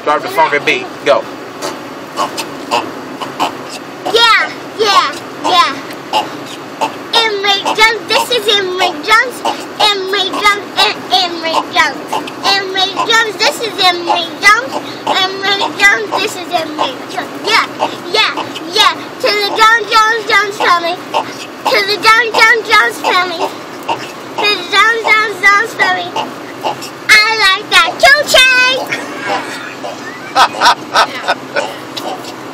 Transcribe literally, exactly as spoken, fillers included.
Start the funky beat. Go. Yeah, yeah, yeah. Emery Jones, this is Emery Jones. Emery Jones, and Emery Jones. Emery Jones, this is Emery Jones. Emery Jones, this is Emery Jones. Yeah, yeah, yeah. To the Jones, Jones, Jones family. To the Jones, Jones, Jones family.